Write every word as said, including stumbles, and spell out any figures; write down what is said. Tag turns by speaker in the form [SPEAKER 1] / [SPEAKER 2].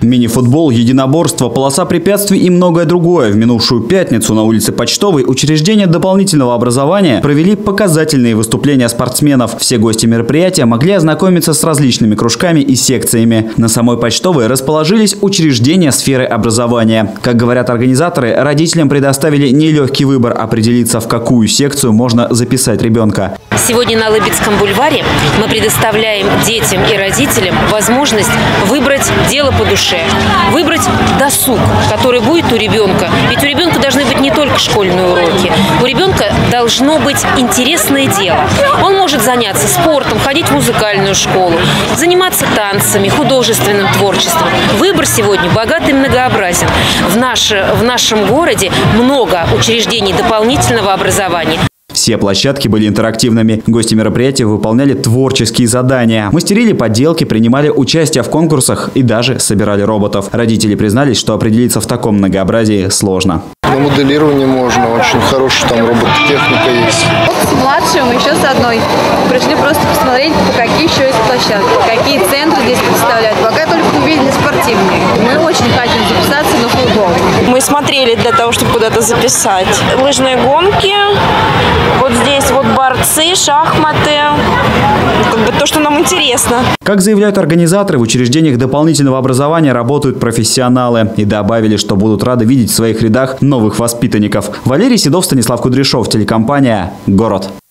[SPEAKER 1] Мини-футбол, единоборство, полоса препятствий и многое другое. В минувшую пятницу на улице Почтовой учреждения дополнительного образования провели показательные выступления спортсменов. Все гости мероприятия могли ознакомиться с различными кружками и секциями. На самой Почтовой расположились учреждения сферы образования. Как говорят организаторы, родителям предоставили нелегкий выбор определиться, в какую секцию можно записать ребенка.
[SPEAKER 2] Сегодня на Лыбецком бульваре мы предоставляем детям и родителям возможность выбрать дело по душе, выбрать досуг, который будет у ребенка. Ведь у ребенка должны быть не только школьные уроки. У ребенка должно быть интересное дело. Он может заняться спортом, ходить в музыкальную школу, заниматься танцами, художественным творчеством. Выбор сегодня богат и многообразен. В, наш, в нашем городе много учреждений дополнительного образования.
[SPEAKER 1] Все площадки были интерактивными. Гости мероприятия выполняли творческие задания. Мастерили поделки, принимали участие в конкурсах и даже собирали роботов. Родители признались, что определиться в таком многообразии сложно.
[SPEAKER 3] На моделирование можно, очень хорошая там робототехника есть.
[SPEAKER 4] С младшим, еще с одной. Пришли просто посмотреть, какие еще есть площадки, какие центры здесь представляют. Пока только увидели спортивные. Мы очень хотим записаться на футбол.
[SPEAKER 5] Мы смотрели для того, чтобы куда-то записать. Лыжные гонки, вот здесь вот борцы, шахматы, как бы то, что нам интересно.
[SPEAKER 1] Как заявляют организаторы, в учреждениях дополнительного образования работают профессионалы. И добавили, что будут рады видеть в своих рядах новых воспитанников. Валерий Седов, Станислав Кудряшов, телекомпания «Город».